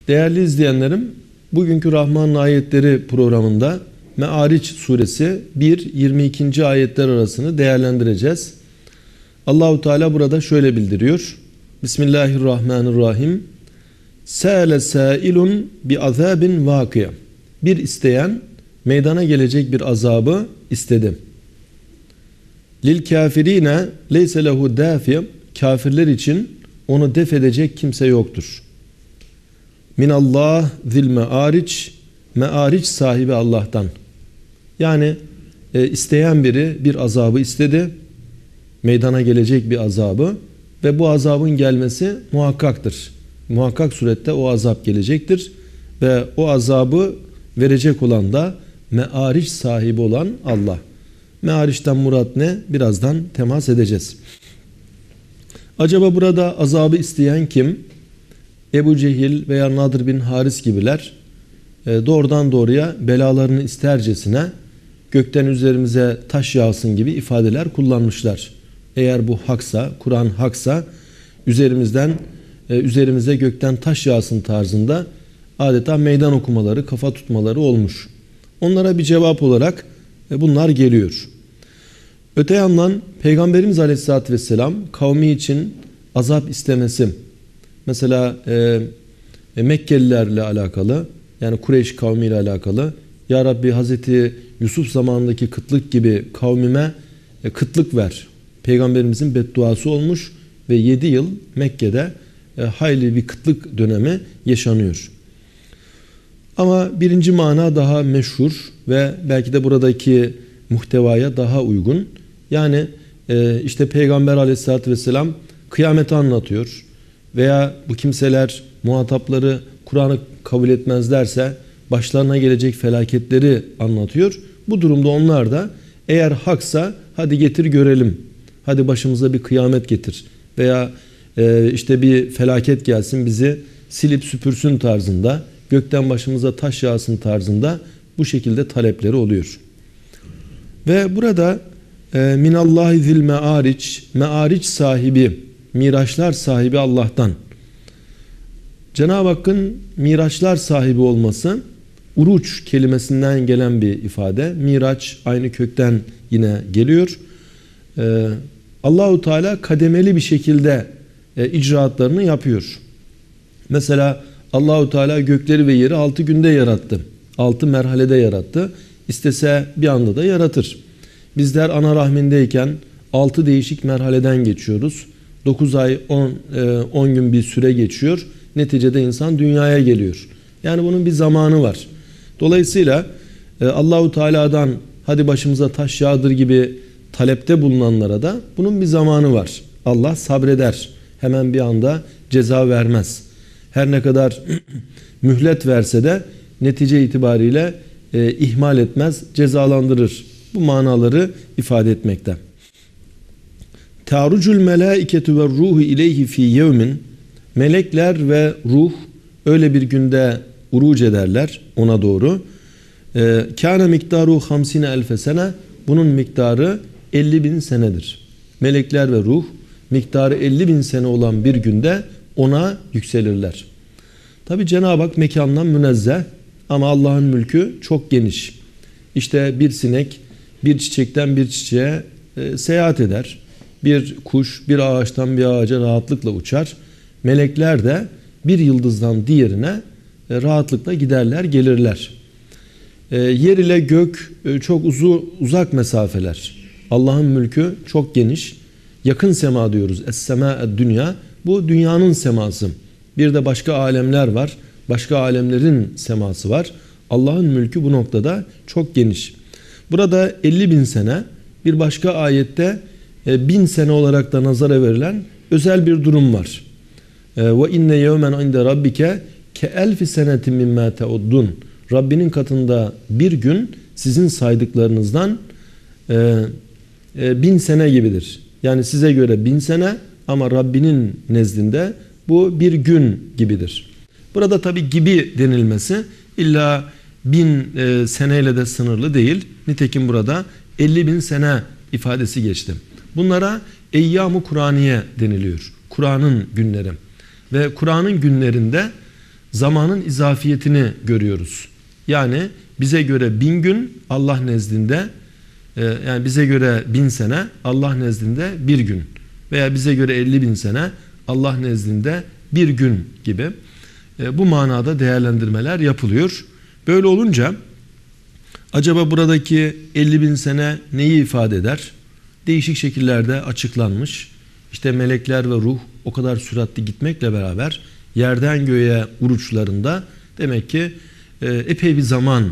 Değerli izleyenlerim, bugünkü Rahman'ın ayetleri programında Me'ariç suresi 1-22. ayetler arasını değerlendireceğiz. Allahu Teala burada şöyle bildiriyor. Bismillahirrahmanirrahim. Sâle sâilun bi azâbin vâkıya. Bir isteyen meydana gelecek bir azabı istedi. Lil kafirine leyse lehu dâfi. Kafirler için onu def edecek kimse yoktur. Minallah zil me'ariç. Me'ariç sahibi Allah'tan. Yani isteyen biri bir azabı istedi. Meydana gelecek bir azabı ve bu azabın gelmesi muhakkaktır. Muhakkak surette o azap gelecektir ve o azabı verecek olan da me'ariç sahibi olan Allah. Me'ariç'ten murat ne? Birazdan temas edeceğiz. Acaba burada azabı isteyen kim? Ebu Cehil veya Nadir bin Haris gibiler doğrudan doğruya belalarını istercesine gökten üzerimize taş yağsın gibi ifadeler kullanmışlar. Eğer bu haksa, Kur'an haksa üzerimize gökten taş yağsın tarzında adeta meydan okumaları, kafa tutmaları olmuş. Onlara bir cevap olarak bunlar geliyor. Öte yandan Peygamberimiz Aleyhisselatü Vesselam kavmi için azap istemesi, mesela Mekkelilerle alakalı, yani Kureyş kavmiyle alakalı, Ya Rabbi Hazreti Yusuf zamanındaki kıtlık gibi kavmime kıtlık ver. Peygamberimizin bedduası olmuş ve 7 yıl Mekke'de hayli bir kıtlık dönemi yaşanıyor. Ama birinci mana daha meşhur ve belki de buradaki muhtevaya daha uygun. Yani işte Peygamber Aleyhisselatü Vesselam kıyameti anlatıyor veya bu kimseler, muhatapları Kur'an'ı kabul etmezlerse başlarına gelecek felaketleri anlatıyor. Bu durumda onlar da eğer haksa hadi getir görelim, hadi başımıza bir kıyamet getir veya işte bir felaket gelsin bizi silip süpürsün tarzında, gökten başımıza taş yağsın tarzında bu şekilde talepleri oluyor. Ve burada minallahi zil me'ariç, me'ariç sahibi, miraçlar sahibi Allah'tan. Cenab-ı Hakk'ın miraçlar sahibi olması uruç kelimesinden gelen bir ifade. Miraç aynı kökten yine geliyor. Allahu Teala kademeli bir şekilde icraatlarını yapıyor. Mesela Allahu Teala gökleri ve yeri 6 günde yarattı. 6 merhalede yarattı. İstese bir anda da yaratır. Bizler ana rahmindeyken 6 değişik merhaleden geçiyoruz. 9 ay 10 gün bir süre geçiyor. Neticede insan dünyaya geliyor. Yani bunun bir zamanı var. Dolayısıyla Allahu Teala'dan hadi başımıza taş yağdır gibi talepte bulunanlara da bunun bir zamanı var. Allah sabreder. Hemen bir anda ceza vermez. Her ne kadar mühlet verse de netice itibariyle ihmal etmez, cezalandırır. Bu manaları ifade etmekte. Ta'rucul melâiketu ve ruhu ileyhi fî yevmin. Melekler ve ruh öyle bir günde uruc ederler ona doğru. Kâne miktaru 50.000 sene. Bunun miktarı 50.000 senedir. Melekler ve ruh miktarı 50.000 sene olan bir günde ona yükselirler. Tabi Cenab-ı Hak mekandan münezzeh ama Allah'ın mülkü çok geniş. İşte bir sinek bir çiçekten bir çiçeğe seyahat eder. Bir kuş bir ağaçtan bir ağaca rahatlıkla uçar. Melekler de bir yıldızdan diğerine rahatlıkla giderler, gelirler. Yer ile gök çok uzak mesafeler. Allah'ın mülkü çok geniş. Yakın sema diyoruz. Es-semâ'ed dünya. Bu dünyanın seması. Bir de başka alemler var. Başka alemlerin seması var. Allah'ın mülkü bu noktada çok geniş. Burada 50.000 sene, bir başka ayette 1000 sene olarak da nazara verilen özel bir durum var. Ve inne yevmen inde rabbike ke elfi senetin mimma te'uddun. Rabbinin katında bir gün sizin saydıklarınızdan 1000 sene gibidir. Yani size göre 1000 sene ama Rabbinin nezdinde bu bir gün gibidir. Burada tabi gibi denilmesi illa 1000 seneyle de sınırlı değil. Nitekim burada 50.000 sene ifadesi geçti. Bunlara Eyyam-ı Kur'aniye deniliyor. Kur'an'ın günleri. Ve Kur'an'ın günlerinde zamanın izafiyetini görüyoruz. Yani bize göre 1000 gün Allah nezdinde, yani bize göre 1000 sene Allah nezdinde bir gün, veya bize göre 50.000 sene Allah nezdinde bir gün gibi bu manada değerlendirmeler yapılıyor. Böyle olunca acaba buradaki 50.000 sene neyi ifade eder? Değişik şekillerde açıklanmış. İşte melekler ve ruh o kadar süratli gitmekle beraber yerden göğe uçuşlarında demek ki epey bir zaman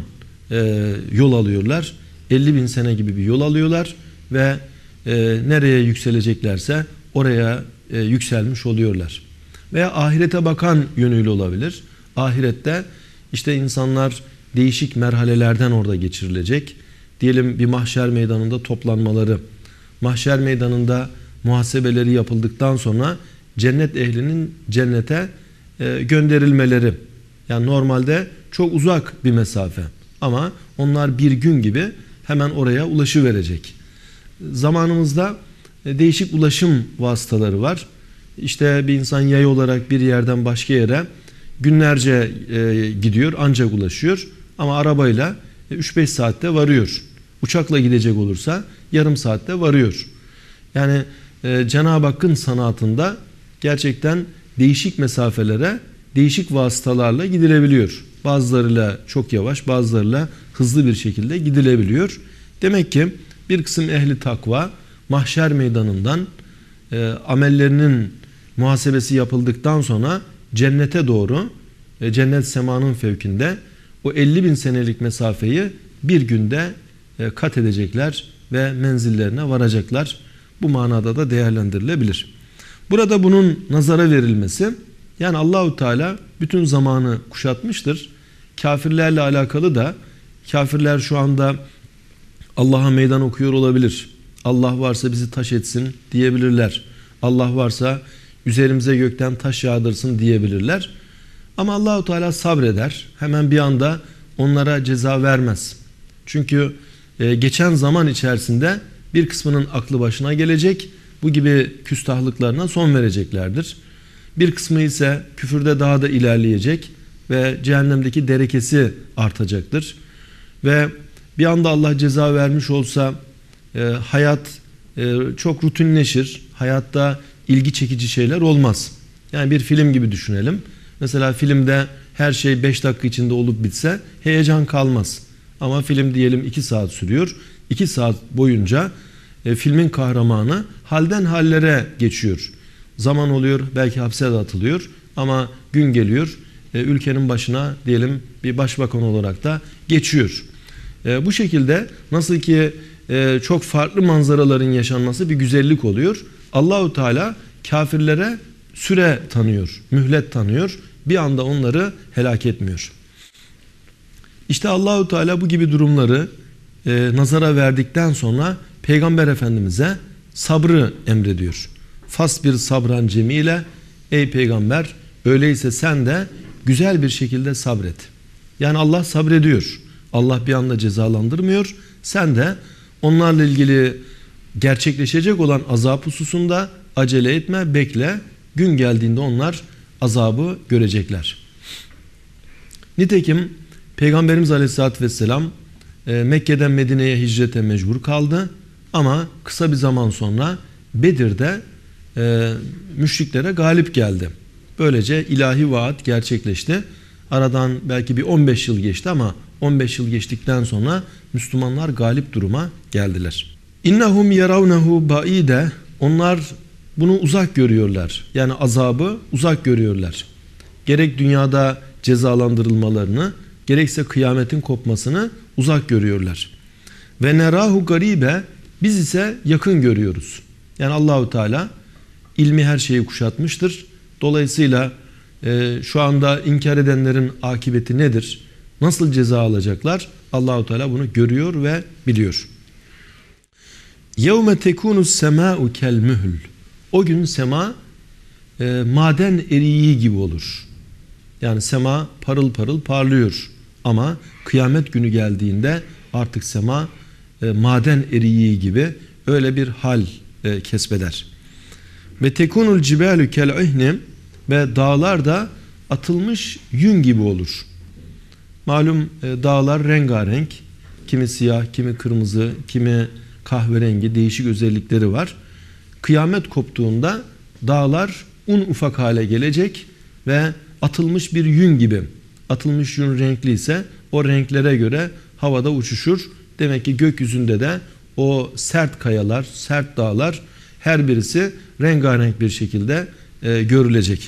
yol alıyorlar. 50.000 sene gibi bir yol alıyorlar ve nereye yükseleceklerse oraya yükselmiş oluyorlar. Veya ahirete bakan yönüyle olabilir. Ahirette işte insanlar değişik merhalelerden orada geçirilecek. Diyelim bir mahşer meydanında toplanmaları, mahşer meydanında muhasebeleri yapıldıktan sonra cennet ehlinin cennete gönderilmeleri. Yani normalde çok uzak bir mesafe ama onlar bir gün gibi hemen oraya ulaşıverecek. Zamanımızda değişik ulaşım vasıtaları var. İşte bir insan yay olarak bir yerden başka yere günlerce gidiyor ancak ulaşıyor. Ama arabayla 3-5 saatte varıyor. Uçakla gidecek olursa yarım saatte varıyor. Yani Cenab-ı Hakk'ın sanatında gerçekten değişik mesafelere değişik vasıtalarla gidilebiliyor. Bazılarıyla çok yavaş, bazılarıyla hızlı bir şekilde gidilebiliyor. Demek ki bir kısım ehli takva mahşer meydanından amellerinin muhasebesi yapıldıktan sonra cennete doğru, cennet semanın fevkinde o 50.000 senelik mesafeyi bir günde kat edecekler ve menzillerine varacaklar. Bu manada da değerlendirilebilir. Burada bunun nazara verilmesi, yani Allahu Teala bütün zamanı kuşatmıştır. Kafirlerle alakalı da kafirler şu anda Allah'a meydan okuyor olabilir. Allah varsa bizi taş etsin diyebilirler. Allah varsa üzerimize gökten taş yağdırsın diyebilirler. Ama Allahu Teala sabreder. Hemen bir anda onlara ceza vermez. Çünkü geçen zaman içerisinde bir kısmının aklı başına gelecek. Bu gibi küstahlıklarına son vereceklerdir. Bir kısmı ise küfürde daha da ilerleyecek ve cehennemdeki derekesi artacaktır. Ve bir anda Allah ceza vermiş olsa hayat çok rutinleşir. Hayatta ilgi çekici şeyler olmaz. Yani bir film gibi düşünelim. Mesela filmde her şey 5 dakika içinde olup bitse heyecan kalmaz. Ama film diyelim 2 saat sürüyor. 2 saat boyunca filmin kahramanı halden hallere geçiyor. Zaman oluyor, belki hapse de atılıyor ama gün geliyor, ülkenin başına diyelim bir başbakan olarak da geçiyor. Bu şekilde nasıl ki çok farklı manzaraların yaşanması bir güzellik oluyor. Allahu Teala kafirlere süre tanıyor, mühlet tanıyor. Bir anda onları helak etmiyor. İşte Allahu Teala bu gibi durumları nazara verdikten sonra Peygamber Efendimiz'e sabrı emrediyor. Fasbir sabran cemile, ey peygamber öyleyse sen de güzel bir şekilde sabret. Yani Allah sabrediyor. Allah bir anda cezalandırmıyor. Sen de onlarla ilgili gerçekleşecek olan azap hususunda acele etme, bekle. Gün geldiğinde onlar azabı görecekler. Nitekim Peygamberimiz Aleyhisselatü Vesselam Mekke'den Medine'ye hicrete mecbur kaldı. Ama kısa bir zaman sonra Bedir'de müşriklere galip geldi. Böylece ilahi vaat gerçekleşti. Aradan belki bir 15 yıl geçti ama 15 yıl geçtikten sonra Müslümanlar galip duruma geldiler. İnnehum yaravnehu baide, onlar bunu uzak görüyorlar. Yani azabı uzak görüyorlar. Gerek dünyada cezalandırılmalarını, gerekse kıyametin kopmasını uzak görüyorlar. Ve nerahu garibe, biz ise yakın görüyoruz. Yani Allahu Teala ilmi her şeyi kuşatmıştır. Dolayısıyla şu anda inkar edenlerin akıbeti nedir? Nasıl ceza alacaklar? Allahu Teala bunu görüyor ve biliyor. Yevme tekunus semâ'u kel mühl. O gün sema maden eriği gibi olur. Yani sema parıl parıl parlıyor. Ama kıyamet günü geldiğinde artık sema maden eriği gibi öyle bir hal kesbeder. Ve tekunul cibalu kel ihni, ve dağlar da atılmış yün gibi olur. Malum dağlar rengarenk. Kimi siyah, kimi kırmızı, kimi kahverengi değişik özellikleri var. Kıyamet koptuğunda dağlar un ufak hale gelecek ve atılmış bir yün gibi. Atılmış yün renkli ise o renklere göre havada uçuşur. Demek ki gökyüzünde de o sert kayalar, sert dağlar her birisi rengarenk bir şekilde görülecek.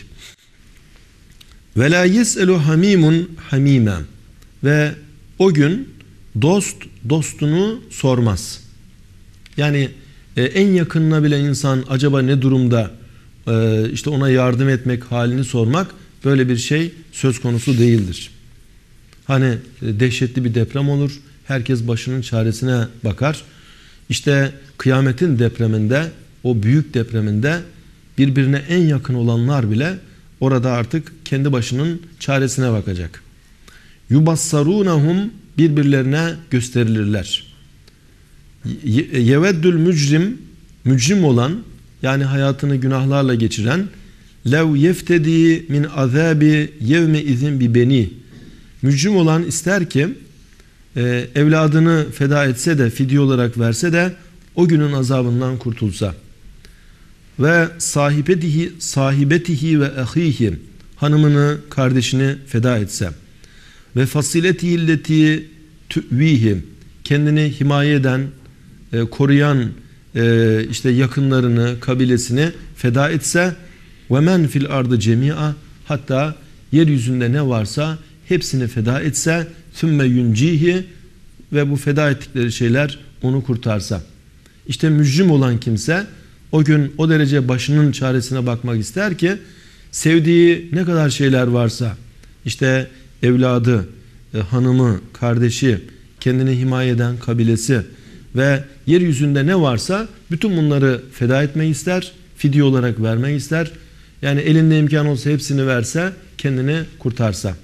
Ve la yes'elu hamimun hamime. Ve o gün dost dostunu sormaz. Yani en yakınına bile insan acaba ne durumda, işte ona yardım etmek, halini sormak, böyle bir şey söz konusu değildir. Hani dehşetli bir deprem olur, herkes başının çaresine bakar. İşte kıyametin depreminde, o büyük depreminde birbirine en yakın olanlar bile orada artık kendi başının çaresine bakacak. Yubassarunahum, birbirlerine gösterilirler. Yeveddül mücrim, mücrim olan, yani hayatını günahlarla geçiren, lev yeftedi min azabi yevme izin bi beni. Mücrim olan ister ki evladını feda etse de, fidye olarak verse de o günün azabından kurtulsa. Ve sahibetihi ve ahihi, hanımını, kardeşini feda etse. Ve fasiletihi illeti tüvihi, kendini himaye eden, koruyan işte yakınlarını, kabilesini feda etse. Ve men fil ardı cemia, hatta yeryüzünde ne varsa hepsini feda etse. Sümme yuncihi, ve bu feda ettikleri şeyler onu kurtarsa. İşte mücrim olan kimse o gün o derece başının çaresine bakmak ister ki sevdiği ne kadar şeyler varsa, işte evladı, hanımı, kardeşi, kendini himaye eden kabilesi ve yeryüzünde ne varsa bütün bunları feda etmeyi ister, fidye olarak vermeyi ister. Yani elinde imkan olsa hepsini verse, kendini kurtarsa.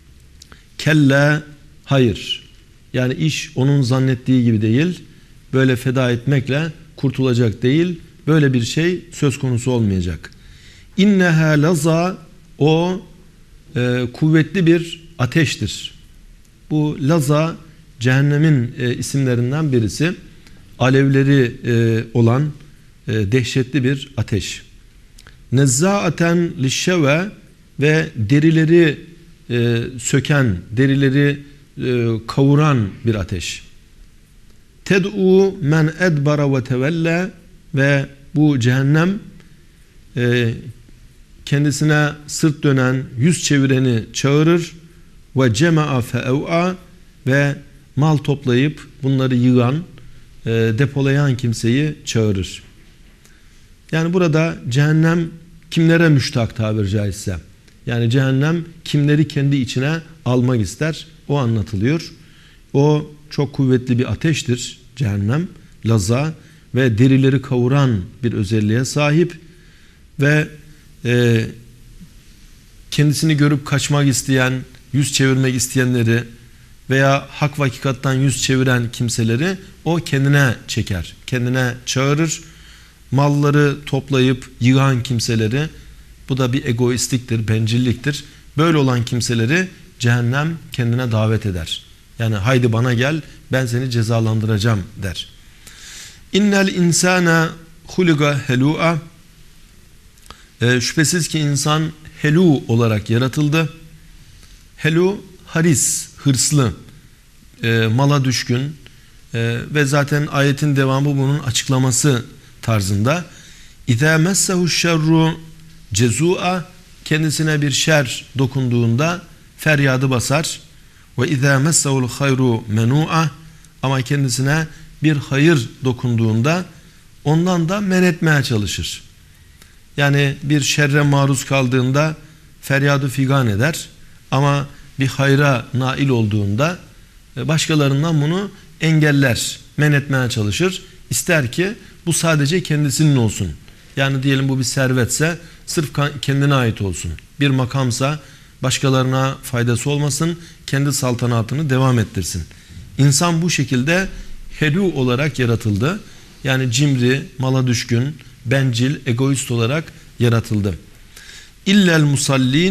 Kelle, hayır. Yani iş onun zannettiği gibi değil. Böyle feda etmekle kurtulacak değil. Böyle bir şey söz konusu olmayacak. İnneha laza, o kuvvetli bir ateştir. Bu laza cehennemin isimlerinden birisi. Alevleri olan dehşetli bir ateş. Nezzaaten lişşeve, ve derileri söken, derileri kavuran bir ateş. Ted'u men edbara ve tevelle, ve bu cehennem kendisine sırt dönen, yüz çevireni çağırır. Ve cema'a fe'ev'a, ve mal toplayıp bunları yığan, depolayan kimseyi çağırır. Yani burada cehennem kimlere müştak tabiri caizse. Yani cehennem kimleri kendi içine almak ister, o anlatılıyor. O çok kuvvetli bir ateştir cehennem, laza, ve derileri kavuran bir özelliğe sahip ve kendisini görüp kaçmak isteyen, yüz çevirmek isteyenleri veya hak ve hakikattan yüz çeviren kimseleri o kendine çeker, kendine çağırır. Malları toplayıp yığan kimseleri, bu da bir egoistliktir, bencilliktir. Böyle olan kimseleri cehennem kendine davet eder. Yani haydi bana gel, ben seni cezalandıracağım der. İnnel insana huliga helu'a, şüphesiz ki insan helu olarak yaratıldı. Helu, haris, hırslı, mala düşkün ve zaten ayetin devamı bunun açıklaması tarzında. İzâ messehu şerru cezû'a, kendisine bir şer dokunduğunda feryadı basar. Ve izâ messehul hayru menû'a, ama kendisine bir hayır dokunduğunda ondan da men etmeye çalışır. Yani bir şerre maruz kaldığında feryadı figan eder, ama bir hayra nail olduğunda başkalarından bunu engeller, men etmeye çalışır. İster ki bu sadece kendisinin olsun. Yani diyelim bu bir servetse sırf kendine ait olsun. Bir makamsa başkalarına faydası olmasın, kendi saltanatını devam ettirsin. İnsan bu şekilde helu olarak yaratıldı. Yani cimri, mala düşkün, bencil, egoist olarak yaratıldı. İllel musallin,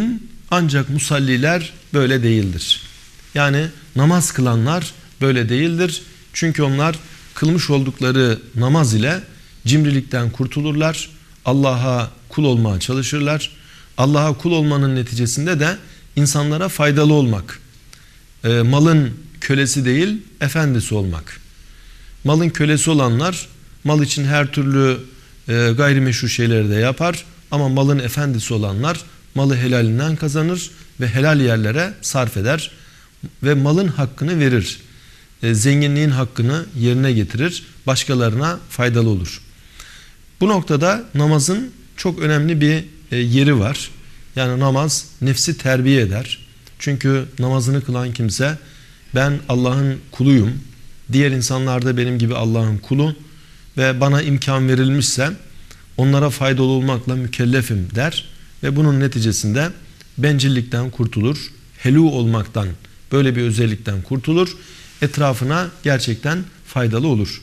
Ancak musalliler böyle değildir. Yani namaz kılanlar böyle değildir. Çünkü onlar kılmış oldukları namaz ile cimrilikten kurtulurlar. Allah'a kul olmaya çalışırlar. Allah'a kul olmanın neticesinde de insanlara faydalı olmak. Malın kölesi değil, efendisi olmak. Malın kölesi olanlar mal için her türlü gayrimeşru şeyleri de yapar. Ama malın efendisi olanlar malı helalinden kazanır ve helal yerlere sarf eder. Ve malın hakkını verir. Zenginliğin hakkını yerine getirir. Başkalarına faydalı olur. Bu noktada namazın çok önemli bir yeri var. Yani namaz nefsi terbiye eder. Çünkü namazını kılan kimse ben Allah'ın kuluyum. Diğer insanlar da benim gibi Allah'ın kulu ve bana imkan verilmişse onlara faydalı olmakla mükellefim der ve bunun neticesinde bencillikten kurtulur, helu olmaktan, böyle bir özellikten kurtulur, etrafına gerçekten faydalı olur.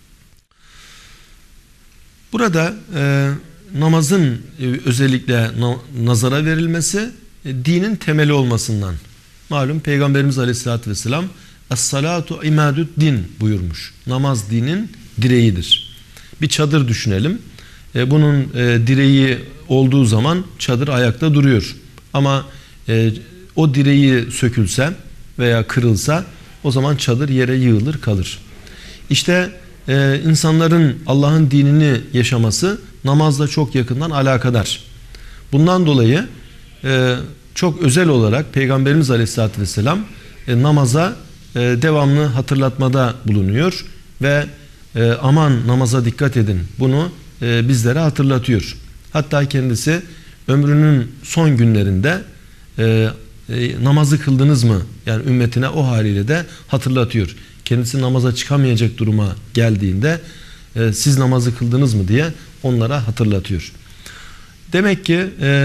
Burada namazın özellikle nazara verilmesi dinin temeli olmasından. Malum Peygamberimiz Aleyhisselatü Vesselam Es-salatu imadü'd-din buyurmuş. Namaz dinin direğidir. Bir çadır düşünelim. Bunun direği olduğu zaman çadır ayakta duruyor. Ama o direği sökülse veya kırılsa o zaman çadır yere yığılır kalır. İşte insanların Allah'ın dinini yaşaması namazla çok yakından alakadar. Bundan dolayı çok özel olarak Peygamberimiz Aleyhisselatü Vesselam namaza devamlı hatırlatmada bulunuyor ve aman namaza dikkat edin bunu bizlere hatırlatıyor. Hatta kendisi ömrünün son günlerinde namazı kıldınız mı? Yani ümmetine o haliyle de hatırlatıyor. Kendisi namaza çıkamayacak duruma geldiğinde siz namazı kıldınız mı diye onlara hatırlatıyor. Demek ki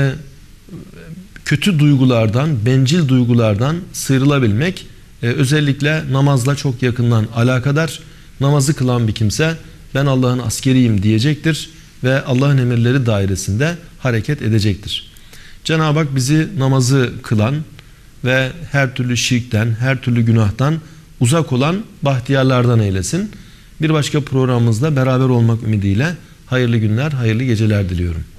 kötü duygulardan, bencil duygulardan sıyrılabilmek özellikle namazla çok yakından alakadar. Namazı kılan bir kimse ben Allah'ın askeriyim diyecektir ve Allah'ın emirleri dairesinde hareket edecektir. Cenab-ı Hak bizi namazı kılan ve her türlü şirkten, her türlü günahtan uzak olan bahtiyarlardan eylesin. Bir başka programımızda beraber olmak ümidiyle hayırlı günler, hayırlı geceler diliyorum.